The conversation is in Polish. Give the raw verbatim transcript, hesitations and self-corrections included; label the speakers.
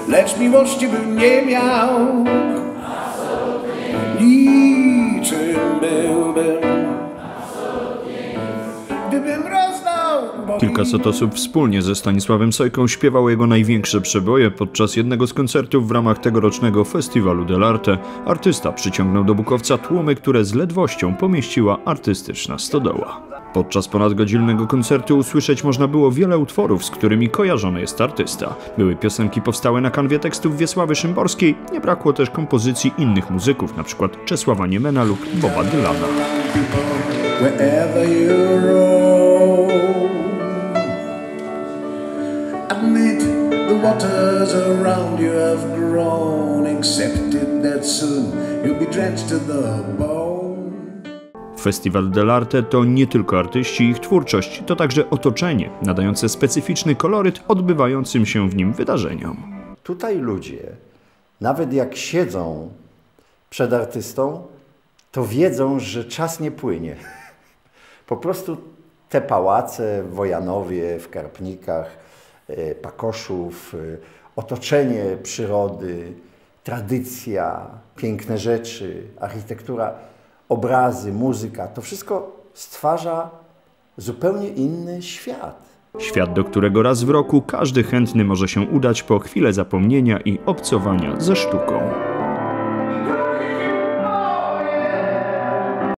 Speaker 1: lecz miłości bym nie miał. Niczym byłbym, gdybym rozdał.
Speaker 2: Kilkaset osób wspólnie ze Stanisławem Sojką śpiewało jego największe przeboje podczas jednego z koncertów w ramach tegorocznego Festiwalu dell'Arte. Artysta przyciągnął do Bukowca tłumy, które z ledwością pomieściła artystyczna stodoła. Podczas ponadgodzinnego koncertu usłyszeć można było wiele utworów, z którymi kojarzony jest artysta. Były piosenki powstałe na kanwie tekstów Wiesławy Szymborskiej, nie brakło też kompozycji innych muzyków, np. Czesława Niemena lub Boba Dylana. Festiwal dell'Arte to nie tylko artyści i ich twórczość, to także otoczenie, nadające specyficzny koloryt odbywającym się w nim wydarzeniom.
Speaker 3: Tutaj ludzie, nawet jak siedzą przed artystą, to wiedzą, że czas nie płynie. Po prostu te pałace w Wojanowie, w Karpnikach, Pakoszów, otoczenie przyrody, tradycja, piękne rzeczy, architektura, obrazy, muzyka, to wszystko stwarza zupełnie inny świat.
Speaker 2: Świat, do którego raz w roku każdy chętny może się udać po chwilę zapomnienia i obcowania ze sztuką.